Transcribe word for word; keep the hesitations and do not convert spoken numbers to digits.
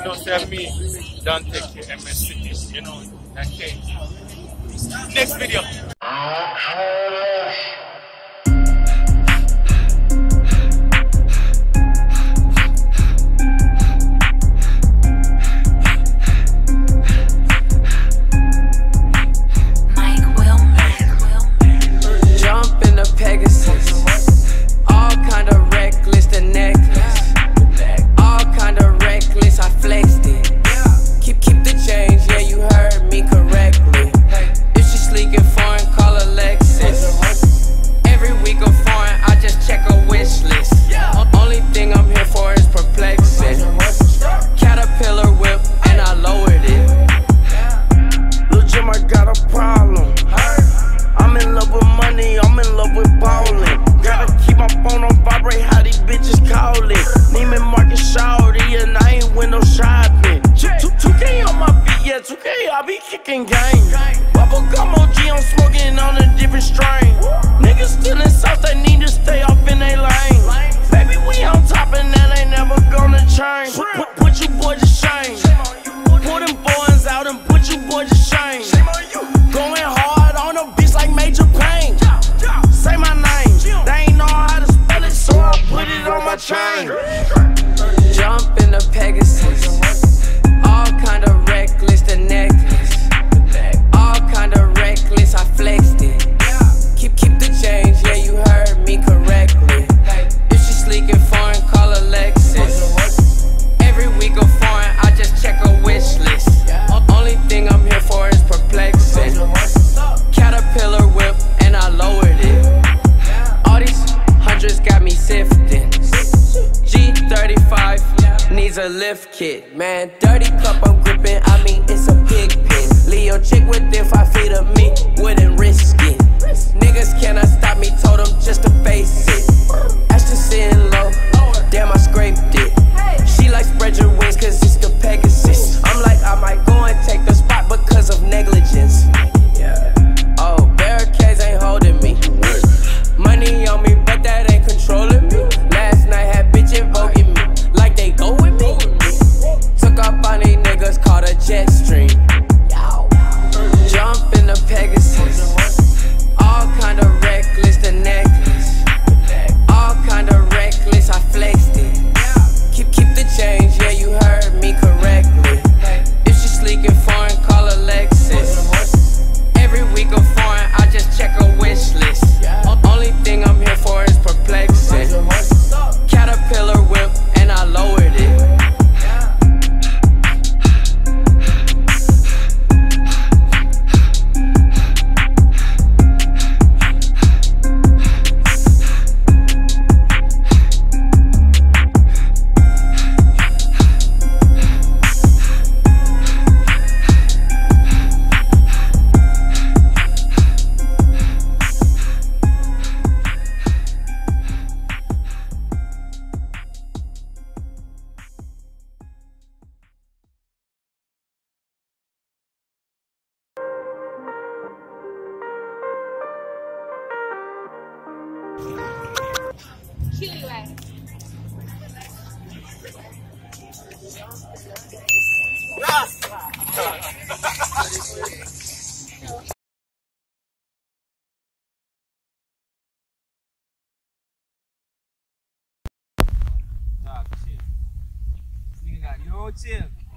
know, say me, don't take your M S City, you know, okay. Next video. I be kicking game. Bubble gum O G, I'm smoking on a different strain. Niggas still in South, they need to stay up in their lane. Baby, we on top and that ain't never gonna change. Put, put you boys to shame. Pull them boys out and put you boys to shame. Going hard on a bitch like Major Payne. Say my name, they ain't know how to spell it, so I put it on my chain. Jump in the Pegasus, all kind of reckless, the necklace, all kind of reckless, I flexed it. Keep, keep the change, yeah, you heard me correctly. If she sleek and foreign, call her Lexus. Every week a foreign, I just check a wish list. Only thing I'm here for is perplexing. Caterpillar whip, and I lowered it. All these hundreds got me sifting. G thirty-five needs a lift kit. Man, dirty cup I'm gripping, I mean it's a pig pen. Leo chick within five feet of me, wouldn't risk it. Niggas cannot stop me, told them just to face it. Ashton sitting low, damn I scraped it. She like spread your wings cause it's the Pegasus. I'm like I might go and take the spot because of negligence. Oh, barricades ain't holding me. Money on me, but that ain't controlling me. Last night had bitch invoking me, like they go with me. Took off on these niggas, caught a jet stream. Jump in the Pegasus, all kind of reckless, the necklace, all kind of reckless, I flexed it. Keep, keep the change, yeah, you heard me correctly. If she sleek and foreign, call her Lexus. Every week a foreign, I just check a wish list. Only thing I'm here for is perplexing. Caterpillar whip, and I lowered it. Nigga got your own chill.